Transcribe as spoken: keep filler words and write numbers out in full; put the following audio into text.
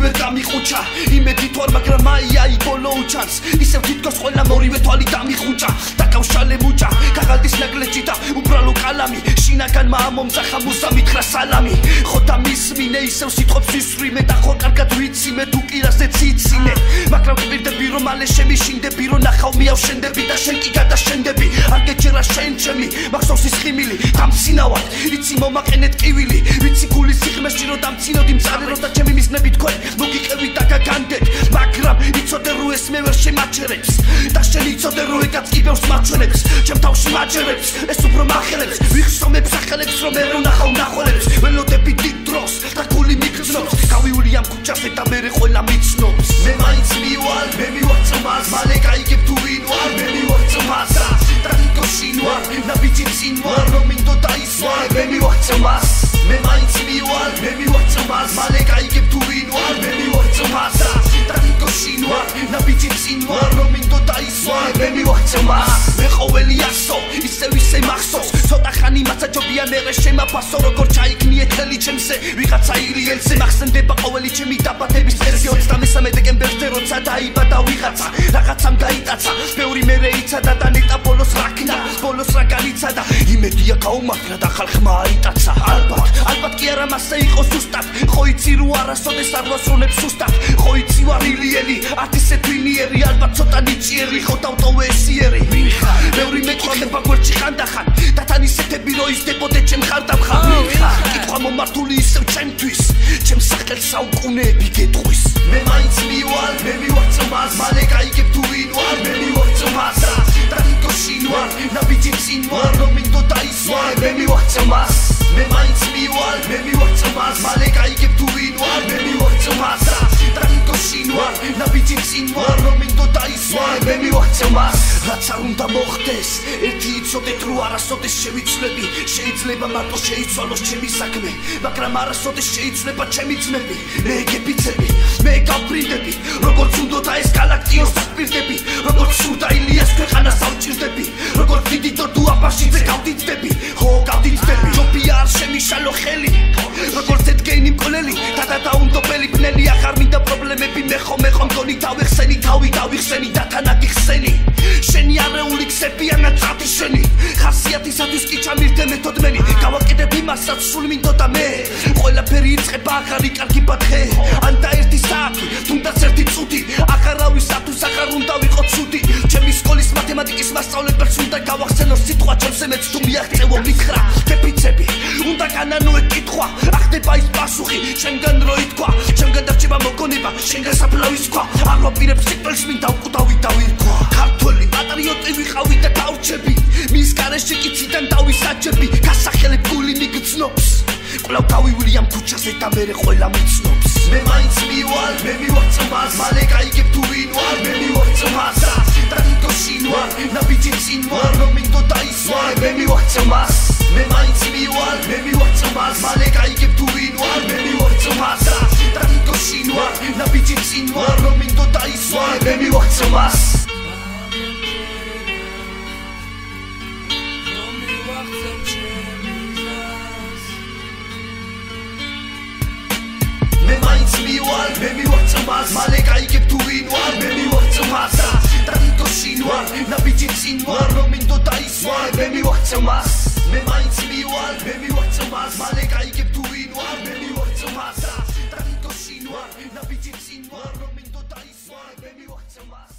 ვერ გამიხუჭა იმედი თორ მაგრამ მაია იბოლო უჩანს ისევ თითქოს ყველა მორივე თვალი დამიხუჭა დაკავშალე მუჭა ქაღალდის ნაგლეჯი და უბრალო კალამი შინაგანმა ამომძახა მუსა მითხრა სალამი ხოდა მისმინე ისევ სიტყვებს ვისვრი მე და ხო კარგად ვიცი მე თუ კირასზე ციცინე მაგრამ გვირდები რომ მალე შემიშინდები რომ ნახავ მიავშენდები და შენ კი გადაშენდები არ გეჯერა შენ ჩემი მახსოვს ის ხიმილი დამცინავად იცი მომაყენე ტკივილი ვიცი გულის სიღრმეში რომ დამცინოდი მწარე რომ და ჩემი მიზნები თქვენ მოგიყევი და გაგანდეთ მაგრამ იცოდე რომ ეს მე ვერ შემაჩერებს და შენ იცოდე რომ ეგაც იბევს მაჩვენებს ჩემ თავში მაჯერებს ეს უფრო მახელებს ვიხსომებს ახელებს რომ მე ვნახავ ნახველებს ველოდები დიდ დროს და გული მიგრძნობს გავიული ამ ქუჩაზე და მე ყველა მიცნობს მე მაინც მივალ მე მივარ წმას მალე გაიგებ თუ ვინ ვარ მე მივარ წმას და ნიკოშინ ვარ ნაბიჯი წინ ვარ რომ მინდო დაისვარ მე მივარ წმას მე მაინც მივალ მე მივარ წმას მალე გაიგებ თუ ვინ ვარ მე მივარ წმას და ნიკოშინ ვარ ნაბიჯი წინ ვარ რომ მინდო დაისვარ მე მივარ წმას მე ყოველი ასო ისევ ისე მახსოვს ცოტა ხანი მასაჯობია მე შემაფასო როგორ ჩაიქნიე თელი ჩემზე ვიღაცა ირიელზე მახსენდება ყოველი ჩემი დაბადების წესი ოცდამესამე დეკემბერზე როცა დაიბადა ვიღაცა რაღაცამ გაიტაცა ბევრი მერე იცადა და ნეტა ბოლოს რაკნა ბოლოს რა განიცადა იმედია გაუმართლა და ხალხმა აიტაცა ალბათ ალბათ კი არა მასე იყო ზუსტად ხო იცი რო არასოდეს არ ვასრულებ სუსტად ხო იცი ვარ ილიელი ათისე თვინიერი ალბათ ცოტა ნიჭიერი ხო დავტოვე ესიერი ბევრი მეკითხება გვერდში ხანდახან და თან ისეთები რო ისდებოდე ჩემ ხარდამხარ კითხვა მომართული ისევ ჩემთვის ჩემ სახელს საუკუნეები გეტყვის მე მაინც მივალ მე მივარ წმას მალე გაიგებ თუ ვინ ვარ მე მივარ წმას და ნიკოშინ ვარ ნაბიჯი წინ ვარ რომ მინდო დაისვარ მე მივარ წმას მე მაინც მივალ მე მივარ წმას მალე გაიგებ თუ ვინ ვარ მე მივარ წმას და ნიკოშინ ვარ ნაბიჯი წინ ვარ რომ მინდო დაისვარ მე მივარ წმას რაც არ უნდა მოხდეს ერთი იცოდეთ რომ არასოდეს შევიცვლები შეიძლება მარტო შეიცვალოს ჩემი საქმე მაგრამ არასოდეს შეიძლება ჩემი ძმები მე გეფიცები მე გავბრინდები როგორც უნდოდა ეს გალაქტიოს დაპირდები როგორც სურდა ილიას ქვეყანას ავჭირდები როგორც დიდი დოდუ აბაშიძე გავდიდდები ხო გავდიდდები ჯობია არ შემიშალო ხელი როგორც ედგენი მკვლელი და და დაუნდობელი ბნელი აღარ მინდა პრობლემები მე ხომ ხომ გონი დავიხსენი თავი დავიხსენი და თანაკი ხსენი შენი არეული ქსებია ნაწათი შენი ხასიათისათვის კი ჩამირდე მეთოდმენი გავაკეთებ იმასაც სულ მინდოდა მე ყველაფერი იწყება ახალი კარგი ბათხე ან და ერთი საათი თუნდაც ერთი წუთი აღარავისათვის აღარ უნდა ვიყო ცუდი ჩემი სკოლის მათემატიკის მასწავლებელს უნდა გავახსენო სიტყვა ჩემზე მეც თუ მიაღწევო მითხრა გეფიცები უნდა განანოე კითხვა ახდება ის პასუხი შენგან რო ითქვა ჩემგან დარჩება მოგონება შენგან საფლავის ქვა არ ვაპირებ სიკვდილს მინდა უკუტავი დავირქვა ქართველი პატრიოტი ვიყავი და დავრჩები მის გარეშე კი ციდან დავისაჯები გასახელებ გული მიგრძნობს კვლავ გავივლი ამ ქუჩაზე და მე ყველა მიცნობს მე მაინც მივალ მე მივარ წმას მალე გაიგებ თუ ვინ ვარ მე მივარ წმას და ნიკოშინ ვარ ნაბიჯი წინ ვარ რომ მინდო დაისვარ მე მივარ წმას მე მაინც მივალ მე მივარ წმას მალე გაიგებ თუ ვინ ვარ მე მივარ წმას და ნიკოშინ ვარ ნაბიჯი წინ ვარ რომ მინდო დაისვარ მე მივარ წმას მე მაინც მივალ მე მივარ წმას მალე გაიგებ თუ ვინ ვარ მე მივარ წმას და ნიკოშინ ვარ ნაბიჯი წინ ვარ რომ მინდო დაისვარ მე მივარ წმას მე მაინც მივალ მე მივარ წმას მალე გაიგებ თუ ვინ ვარ მე მივარ წმას და ნიკოშინ ვარ ნაბიჯი წინ ვარ რომ მინდო დაისვარ მე მივარ წმას